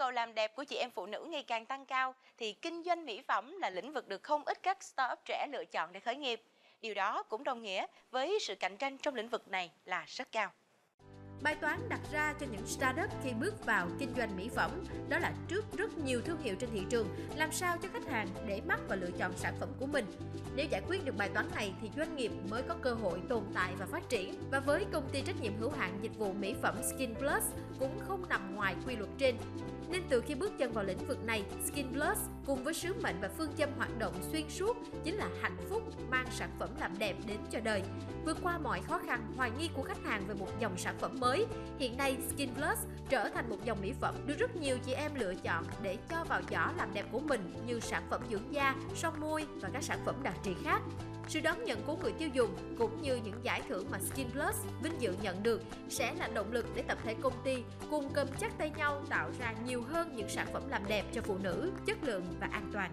cầu làm đẹp của chị em phụ nữ ngày càng tăng cao thì kinh doanh mỹ phẩm là lĩnh vực được không ít các startup trẻ lựa chọn để khởi nghiệp. Điều đó cũng đồng nghĩa với sự cạnh tranh trong lĩnh vực này là rất cao. Bài toán đặt ra cho những startup khi bước vào kinh doanh mỹ phẩm đó là trước rất nhiều thương hiệu trên thị trường, làm sao cho khách hàng để mắt và lựa chọn sản phẩm của mình. Nếu giải quyết được bài toán này thì doanh nghiệp mới có cơ hội tồn tại và phát triển. Và với công ty trách nhiệm hữu hạn dịch vụ mỹ phẩm Skin Plus cũng không nằm ngoài quy luật trên. Nên từ khi bước chân vào lĩnh vực này, Skin Plus cùng với sứ mệnh và phương châm hoạt động xuyên suốt chính là hạnh phúc, mang sản phẩm làm đẹp đến cho đời. Vượt qua mọi khó khăn, hoài nghi của khách hàng về một dòng sản phẩm mới, hiện nay Skin Plus trở thành một dòng mỹ phẩm được rất nhiều chị em lựa chọn để cho vào giỏ làm đẹp của mình như sản phẩm dưỡng da, son môi và các sản phẩm đặc trị khác. Sự đón nhận của người tiêu dùng cũng như những giải thưởng mà Skin Plus vinh dự nhận được sẽ là động lực để tập thể công ty cùng cầm chắc tay nhau tạo ra nhiều hơn những sản phẩm làm đẹp cho phụ nữ, chất lượng và an toàn.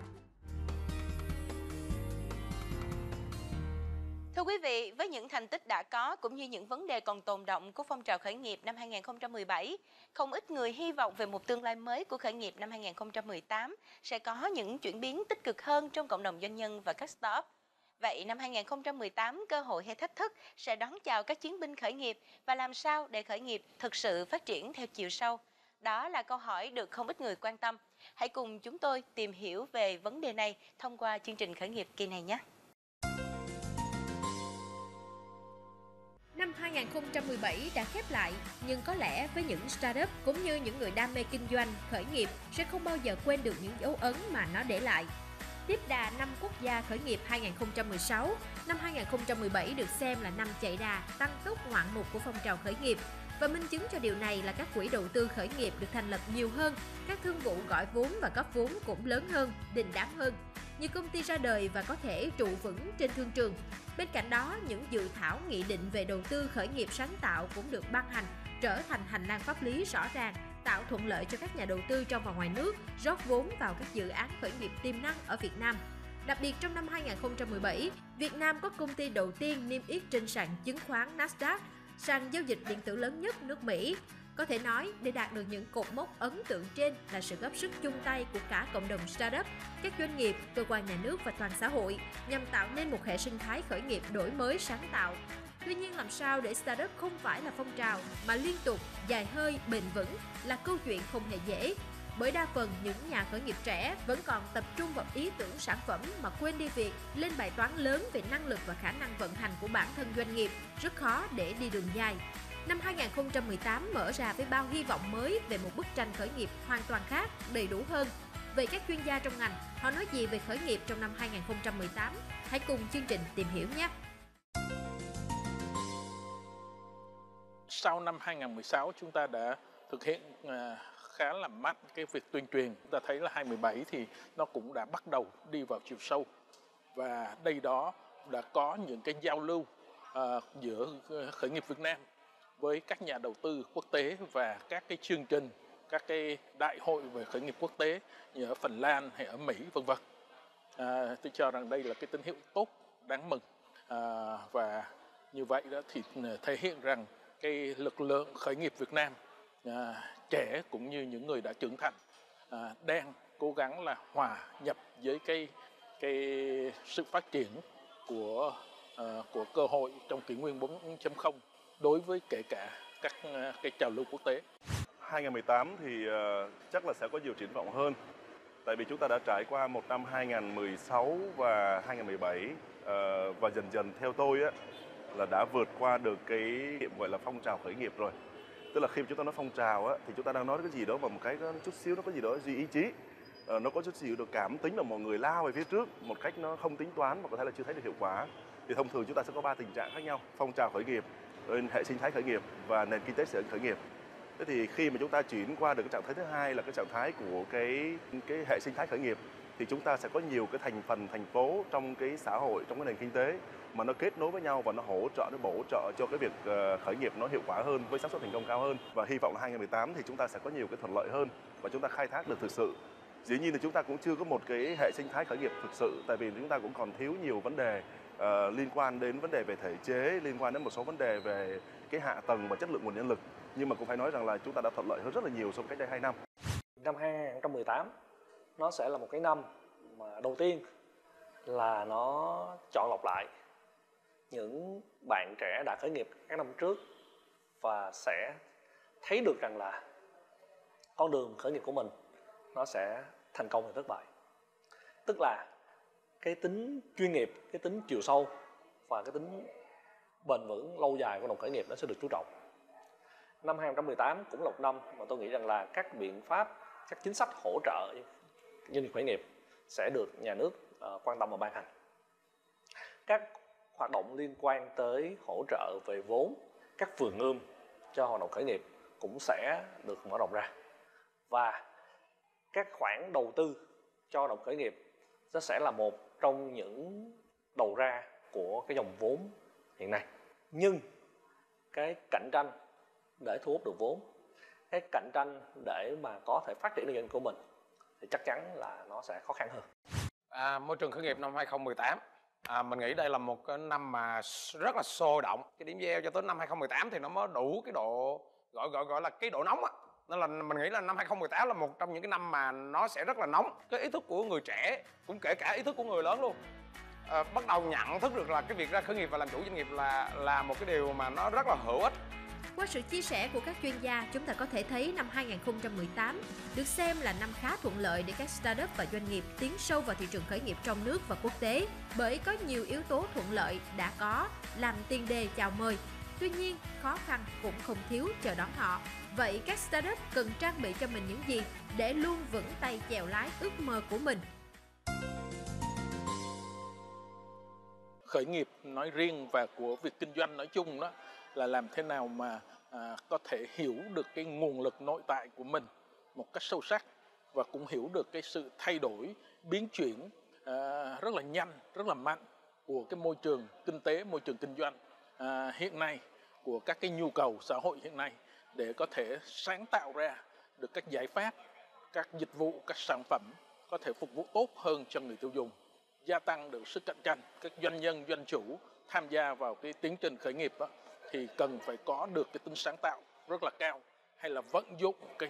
Thưa quý vị, với những thành tích đã có cũng như những vấn đề còn tồn đọng của phong trào khởi nghiệp năm 2017, không ít người hy vọng về một tương lai mới của khởi nghiệp năm 2018 sẽ có những chuyển biến tích cực hơn trong cộng đồng doanh nhân và các startup. Vậy năm 2018, cơ hội hay thách thức sẽ đón chào các chiến binh khởi nghiệp và làm sao để khởi nghiệp thực sự phát triển theo chiều sâu? Đó là câu hỏi được không ít người quan tâm. Hãy cùng chúng tôi tìm hiểu về vấn đề này thông qua chương trình khởi nghiệp kỳ này nhé. Năm 2017 đã khép lại, nhưng có lẽ với những startup cũng như những người đam mê kinh doanh, khởi nghiệp sẽ không bao giờ quên được những dấu ấn mà nó để lại. Tiếp đà năm quốc gia khởi nghiệp 2016, năm 2017 được xem là năm chạy đà, tăng tốc ngoạn mục của phong trào khởi nghiệp. Và minh chứng cho điều này là các quỹ đầu tư khởi nghiệp được thành lập nhiều hơn, các thương vụ gọi vốn và cấp vốn cũng lớn hơn, đình đám hơn. Nhiều công ty ra đời và có thể trụ vững trên thương trường. Bên cạnh đó, những dự thảo nghị định về đầu tư khởi nghiệp sáng tạo cũng được ban hành, trở thành hành lang pháp lý rõ ràng, tạo thuận lợi cho các nhà đầu tư trong và ngoài nước rót vốn vào các dự án khởi nghiệp tiềm năng ở Việt Nam. Đặc biệt trong năm 2017, Việt Nam có công ty đầu tiên niêm yết trên sàn chứng khoán Nasdaq, sàn giao dịch điện tử lớn nhất nước Mỹ. Có thể nói, để đạt được những cột mốc ấn tượng trên là sự góp sức chung tay của cả cộng đồng startup, các doanh nghiệp, cơ quan nhà nước và toàn xã hội nhằm tạo nên một hệ sinh thái khởi nghiệp đổi mới sáng tạo. Tuy nhiên, làm sao để startup không phải là phong trào mà liên tục, dài hơi, bền vững là câu chuyện không hề dễ. Bởi đa phần những nhà khởi nghiệp trẻ vẫn còn tập trung vào ý tưởng sản phẩm mà quên đi việc lên bài toán lớn về năng lực và khả năng vận hành của bản thân doanh nghiệp, rất khó để đi đường dài. Năm 2018 mở ra với bao hy vọng mới về một bức tranh khởi nghiệp hoàn toàn khác, đầy đủ hơn. Vậy các chuyên gia trong ngành, họ nói gì về khởi nghiệp trong năm 2018? Hãy cùng chương trình tìm hiểu nhé! Sau năm 2016, chúng ta đã thực hiện khá là mạnh cái việc tuyên truyền. Chúng ta thấy là 2017 thì nó cũng đã bắt đầu đi vào chiều sâu. Và đây đó đã có những cái giao lưu giữa khởi nghiệp Việt Nam với các nhà đầu tư quốc tế và các cái chương trình, các cái đại hội về khởi nghiệp quốc tế như ở Phần Lan hay ở Mỹ v.v. Tôi cho rằng đây là cái tín hiệu tốt, đáng mừng. Và như vậy đó thì thể hiện rằng cái lực lượng khởi nghiệp Việt Nam trẻ cũng như những người đã trưởng thành đang cố gắng là hòa nhập với cái sự phát triển của cơ hội trong kỷ nguyên 4.0 đối với kể cả các cái trào lưu quốc tế. 2018 thì chắc là sẽ có nhiều triển vọng hơn. Tại vì chúng ta đã trải qua một năm 2016 và 2017 và dần dần theo tôi là đã vượt qua được cái gọi là phong trào khởi nghiệp rồi. Tức là khi chúng ta nói phong trào thì chúng ta đang nói cái gì đó mà một cái chút xíu nó có gì đó duy ý chí. Nó có chút xíu được cảm tính là mọi người lao về phía trước một cách nó không tính toán và có thể là chưa thấy được hiệu quả. Thì thông thường chúng ta sẽ có 3 tình trạng khác nhau: phong trào khởi nghiệp, hệ sinh thái khởi nghiệp và nền kinh tế xã hội khởi nghiệp. Thế thì khi mà chúng ta chuyển qua được cái trạng thái thứ hai là cái trạng thái của cái hệ sinh thái khởi nghiệp thì chúng ta sẽ có nhiều cái thành phần thành phố trong cái xã hội, trong cái nền kinh tế mà nó kết nối với nhau và nó hỗ trợ, nó bổ trợ cho cái việc khởi nghiệp nó hiệu quả hơn, với xác suất thành công cao hơn. Và hy vọng là 2018 thì chúng ta sẽ có nhiều cái thuận lợi hơn và chúng ta khai thác được thực sự. Dĩ nhiên là chúng ta cũng chưa có một cái hệ sinh thái khởi nghiệp thực sự, tại vì chúng ta cũng còn thiếu nhiều vấn đề liên quan đến vấn đề về thể chế, liên quan đến một số vấn đề về cái hạ tầng và chất lượng nguồn nhân lực. Nhưng mà cũng phải nói rằng là chúng ta đã thuận lợi hơn rất là nhiều so với cách đây 2 năm. năm 2018 nó sẽ là một cái năm mà đầu tiên là nó chọn lọc lại những bạn trẻ đã khởi nghiệp các năm trước và sẽ thấy được rằng là con đường khởi nghiệp của mình nó sẽ thành công hay thất bại. Tức là cái tính chuyên nghiệp, cái tính chiều sâu và cái tính bền vững lâu dài của đồng khởi nghiệp nó sẽ được chú trọng. Năm 2018 cũng là một năm mà tôi nghĩ rằng là các biện pháp, các chính sách hỗ trợ doanh nghiệp khởi nghiệp sẽ được nhà nước quan tâm và ban hành. Các hoạt động liên quan tới hỗ trợ về vốn, các vườn ươm cho hoạt động khởi nghiệp cũng sẽ được mở rộng ra. Và các khoản đầu tư cho hoạt động khởi nghiệp nó sẽ là một trong những đầu ra của cái dòng vốn hiện nay. Nhưng cái cạnh tranh để thu hút được vốn, cái cạnh tranh để mà có thể phát triển được doanh nghiệp của mình thì chắc chắn là nó sẽ khó khăn hơn. Môi trường khởi nghiệp năm 2018, mình nghĩ đây là một cái năm mà rất là sôi động. Cái điểm gieo cho tới năm 2018 thì nó mới đủ cái độ gọi là cái độ nóng á. Nên là mình nghĩ là năm 2018 là một trong những cái năm mà nó sẽ rất là nóng. Cái ý thức của người trẻ, cũng kể cả ý thức của người lớn luôn, bắt đầu nhận thức được là cái việc ra khởi nghiệp và làm chủ doanh nghiệp là một cái điều mà nó rất là hữu ích. Qua sự chia sẻ của các chuyên gia, chúng ta có thể thấy năm 2018 được xem là năm khá thuận lợi để các startup và doanh nghiệp tiến sâu vào thị trường khởi nghiệp trong nước và quốc tế, bởi có nhiều yếu tố thuận lợi đã có làm tiền đề chào mời. Tuy nhiên, khó khăn cũng không thiếu chờ đón họ. Vậy các startup cần trang bị cho mình những gì để luôn vững tay chèo lái ước mơ của mình? Khởi nghiệp nói riêng và của việc kinh doanh nói chung đó là làm thế nào mà có thể hiểu được cái nguồn lực nội tại của mình một cách sâu sắc và cũng hiểu được cái sự thay đổi, biến chuyển rất là nhanh, rất là mạnh của cái môi trường kinh tế, môi trường kinh doanh hiện nay, của các cái nhu cầu xã hội hiện nay, để có thể sáng tạo ra được các giải pháp, các dịch vụ, các sản phẩm có thể phục vụ tốt hơn cho người tiêu dùng, gia tăng được sức cạnh tranh. Các doanh nhân, doanh chủ tham gia vào cái tiến trình khởi nghiệp đó, thì cần phải có được cái tính sáng tạo rất là cao, hay là vận dụng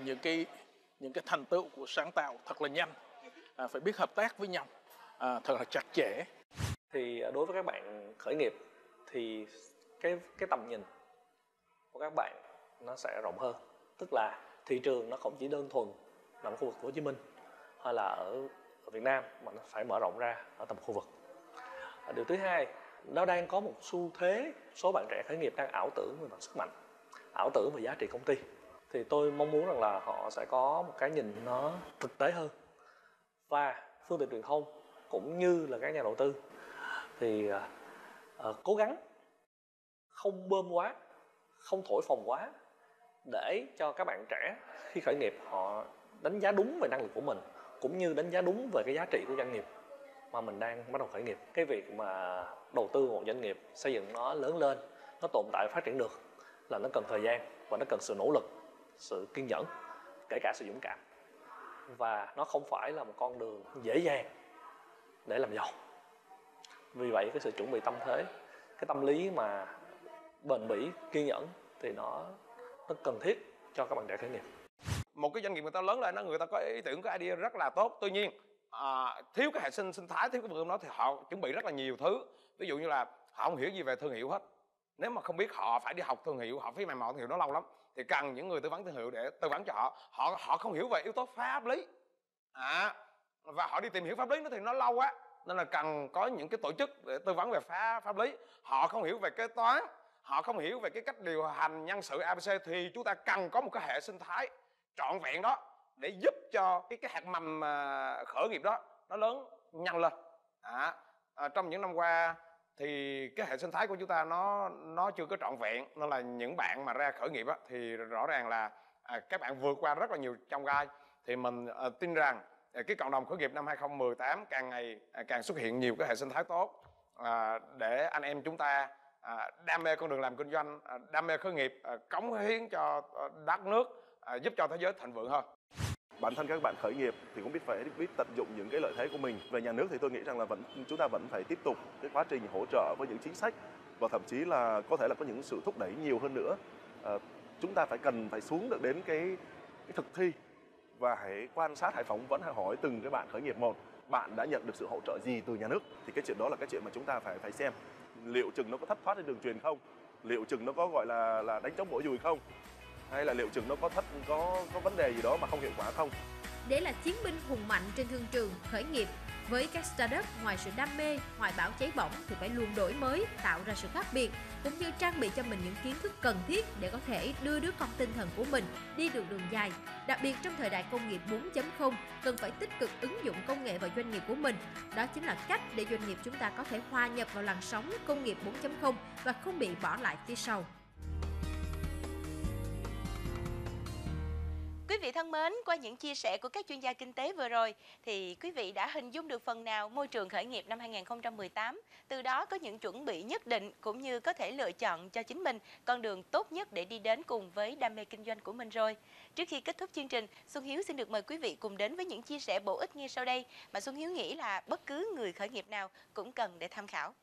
những cái thành tựu của sáng tạo thật là nhanh, phải biết hợp tác với nhau thật là chặt chẽ. Thì đối với các bạn khởi nghiệp thì cái tầm nhìn của các bạn nó sẽ rộng hơn, tức là thị trường nó không chỉ đơn thuần nằm ở khu vực Hồ Chí Minh hay là ở Việt Nam, mà nó phải mở rộng ra ở tầm khu vực. Điều thứ hai, nó đang có một xu thế số bạn trẻ khởi nghiệp đang ảo tưởng về mặt sức mạnh, ảo tưởng về giá trị công ty. Thì tôi mong muốn rằng là họ sẽ có một cái nhìn nó thực tế hơn, và phương tiện truyền thông cũng như là các nhà đầu tư thì cố gắng không bơm quá, không thổi phồng quá, để cho các bạn trẻ khi khởi nghiệp họ đánh giá đúng về năng lực của mình, cũng như đánh giá đúng về cái giá trị của doanh nghiệp mà mình đang bắt đầu khởi nghiệp. Cái việc mà đầu tư một doanh nghiệp, xây dựng nó lớn lên, nó tồn tại, phát triển được là nó cần thời gian và nó cần sự nỗ lực, sự kiên nhẫn, kể cả sự dũng cảm. Và nó không phải là một con đường dễ dàng để làm giàu. Vì vậy cái sự chuẩn bị tâm thế, cái tâm lý mà bền bỉ, kiên nhẫn thì nó cần thiết cho các bạn trẻ khởi nghiệp. Một cái doanh nghiệp người ta lớn lên đó, người ta có ý tưởng, có idea rất là tốt. Tuy nhiên thiếu cái hệ sinh thái, thiếu cái vườn đó thì họ chuẩn bị rất là nhiều thứ. Ví dụ như là họ không hiểu gì về thương hiệu hết. Nếu mà không biết, họ phải đi học thương hiệu, họ phải mày mò thương hiệu nó lâu lắm. Thì cần những người tư vấn thương hiệu để tư vấn cho họ. Họ không hiểu về yếu tố pháp lý, và họ đi tìm hiểu pháp lý nó thì nó lâu quá, nên là cần có những cái tổ chức để tư vấn về pháp lý. Họ không hiểu về kế toán, họ không hiểu về cái cách điều hành nhân sự ABC, thì chúng ta cần có một cái hệ sinh thái trọn vẹn đó để giúp cho cái hạt mầm khởi nghiệp đó nó lớn nhanh lên. Trong những năm qua thì cái hệ sinh thái của chúng ta nó chưa có trọn vẹn, nên là những bạn mà ra khởi nghiệp á, thì rõ ràng là các bạn vượt qua rất là nhiều chông gai. Thì mình tin rằng cái cộng đồng khởi nghiệp năm 2018 càng ngày càng xuất hiện nhiều cái hệ sinh thái tốt, để anh em chúng ta đam mê con đường làm kinh doanh, đam mê khởi nghiệp, cống hiến cho đất nước, giúp cho thế giới thịnh vượng hơn. Bản thân các bạn khởi nghiệp thì cũng phải biết tận dụng những cái lợi thế của mình. Về nhà nước thì tôi nghĩ rằng là chúng ta vẫn phải tiếp tục cái quá trình hỗ trợ với những chính sách, và thậm chí là có thể là có những sự thúc đẩy nhiều hơn nữa. Chúng ta phải xuống được đến cái thực thi và hãy quan sát, hãy phỏng vấn, hãy hỏi từng cái bạn khởi nghiệp một. Bạn đã nhận được sự hỗ trợ gì từ nhà nước? Thì cái chuyện đó là cái chuyện mà chúng ta phải xem. Liệu chừng nó có thất thoát trên đường truyền không? Liệu chừng nó có gọi là đánh trống bổ dùi không? Hay là liệu chừng nó có vấn đề gì đó mà không hiệu quả không? Để là chiến binh hùng mạnh trên thương trường khởi nghiệp, với các startup, ngoài sự đam mê, hoài bão cháy bỏng thì phải luôn đổi mới, tạo ra sự khác biệt, cũng như trang bị cho mình những kiến thức cần thiết để có thể đưa đứa con tinh thần của mình đi được đường dài. Đặc biệt trong thời đại công nghiệp 4.0, cần phải tích cực ứng dụng công nghệ vào doanh nghiệp của mình. Đó chính là cách để doanh nghiệp chúng ta có thể hòa nhập vào làn sóng công nghiệp 4.0 và không bị bỏ lại phía sau. Quý vị thân mến, qua những chia sẻ của các chuyên gia kinh tế vừa rồi thì quý vị đã hình dung được phần nào môi trường khởi nghiệp năm 2018, từ đó có những chuẩn bị nhất định cũng như có thể lựa chọn cho chính mình con đường tốt nhất để đi đến cùng với đam mê kinh doanh của mình rồi. Trước khi kết thúc chương trình, Xuân Hiếu xin được mời quý vị cùng đến với những chia sẻ bổ ích ngay sau đây mà Xuân Hiếu nghĩ là bất cứ người khởi nghiệp nào cũng cần để tham khảo.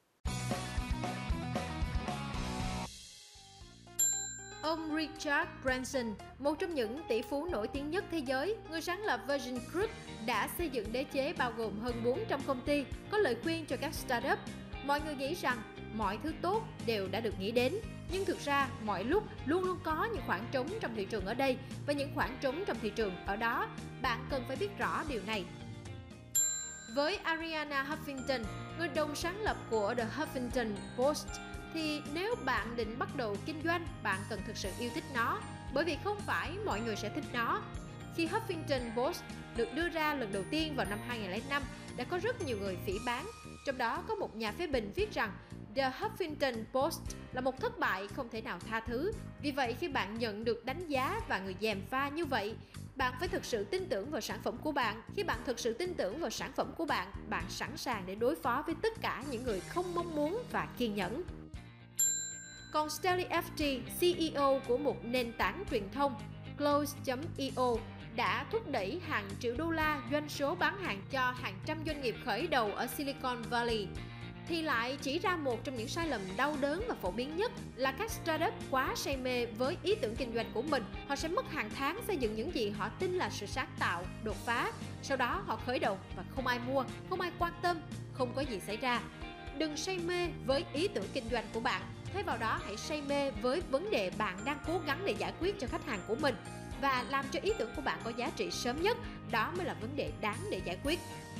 Ông Richard Branson, một trong những tỷ phú nổi tiếng nhất thế giới, người sáng lập Virgin Group, đã xây dựng đế chế bao gồm hơn 400 công ty, có lời khuyên cho các startup. Mọi người nghĩ rằng mọi thứ tốt đều đã được nghĩ đến, nhưng thực ra mọi lúc luôn luôn có những khoảng trống trong thị trường ở đây và những khoảng trống trong thị trường ở đó. Bạn cần phải biết rõ điều này. Với Arianna Huffington, người đồng sáng lập của The Huffington Post, thì nếu bạn định bắt đầu kinh doanh, bạn cần thực sự yêu thích nó, bởi vì không phải mọi người sẽ thích nó. Khi Huffington Post được đưa ra lần đầu tiên vào năm 2005, đã có rất nhiều người phỉ báng. Trong đó có một nhà phê bình viết rằng The Huffington Post là một thất bại không thể nào tha thứ. Vì vậy, khi bạn nhận được đánh giá và người gièm pha như vậy, bạn phải thực sự tin tưởng vào sản phẩm của bạn. Khi bạn thực sự tin tưởng vào sản phẩm của bạn, bạn sẵn sàng để đối phó với tất cả những người không mong muốn và kiên nhẫn. Còn Stanley FT, CEO của một nền tảng truyền thông Close.io, đã thúc đẩy hàng triệu đô la doanh số bán hàng cho hàng trăm doanh nghiệp khởi đầu ở Silicon Valley, thì lại chỉ ra một trong những sai lầm đau đớn và phổ biến nhất là các startup quá say mê với ý tưởng kinh doanh của mình. Họ sẽ mất hàng tháng xây dựng những gì họ tin là sự sáng tạo, đột phá. Sau đó họ khởi đầu và không ai mua, không ai quan tâm, không có gì xảy ra. Đừng say mê với ý tưởng kinh doanh của bạn. Thay vào đó, hãy say mê với vấn đề bạn đang cố gắng để giải quyết cho khách hàng của mình và làm cho ý tưởng của bạn có giá trị sớm nhất. Đó mới là vấn đề đáng để giải quyết.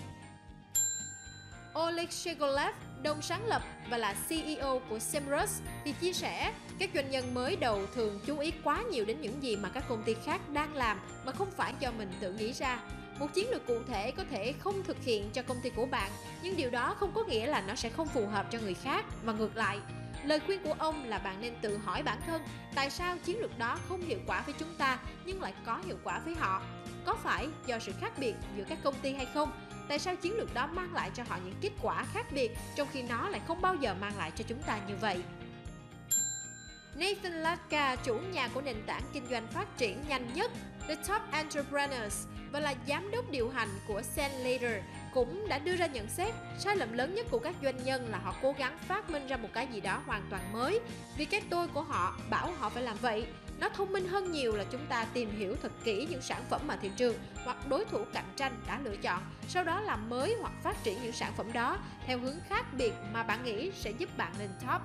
Oleg Shegolev, đồng sáng lập và là CEO của Semrush, thì chia sẻ các doanh nhân mới đầu thường chú ý quá nhiều đến những gì mà các công ty khác đang làm mà không phải do mình tự nghĩ ra. Một chiến lược cụ thể có thể không thực hiện cho công ty của bạn, nhưng điều đó không có nghĩa là nó sẽ không phù hợp cho người khác, và ngược lại. Lời khuyên của ông là bạn nên tự hỏi bản thân, tại sao chiến lược đó không hiệu quả với chúng ta nhưng lại có hiệu quả với họ? Có phải do sự khác biệt giữa các công ty hay không? Tại sao chiến lược đó mang lại cho họ những kết quả khác biệt trong khi nó lại không bao giờ mang lại cho chúng ta như vậy? Nathan Latka, chủ nhà của nền tảng kinh doanh phát triển nhanh nhất The Top Entrepreneurs và là giám đốc điều hành của Zenlater, cũng đã đưa ra nhận xét sai lầm lớn nhất của các doanh nhân là họ cố gắng phát minh ra một cái gì đó hoàn toàn mới vì cái tôi của họ bảo họ phải làm vậy. Nó thông minh hơn nhiều là chúng ta tìm hiểu thật kỹ những sản phẩm mà thị trường hoặc đối thủ cạnh tranh đã lựa chọn, sau đó làm mới hoặc phát triển những sản phẩm đó theo hướng khác biệt mà bạn nghĩ sẽ giúp bạn lên top.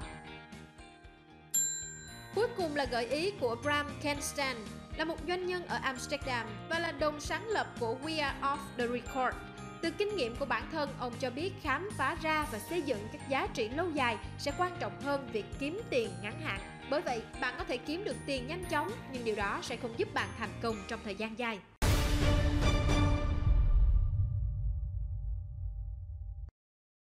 Cuối cùng là gợi ý của Bram Kenstan, là một doanh nhân ở Amsterdam và là đồng sáng lập của We Are Off the Record. Từ kinh nghiệm của bản thân, ông cho biết khám phá ra và xây dựng các giá trị lâu dài sẽ quan trọng hơn việc kiếm tiền ngắn hạn. Bởi vậy, bạn có thể kiếm được tiền nhanh chóng, nhưng điều đó sẽ không giúp bạn thành công trong thời gian dài.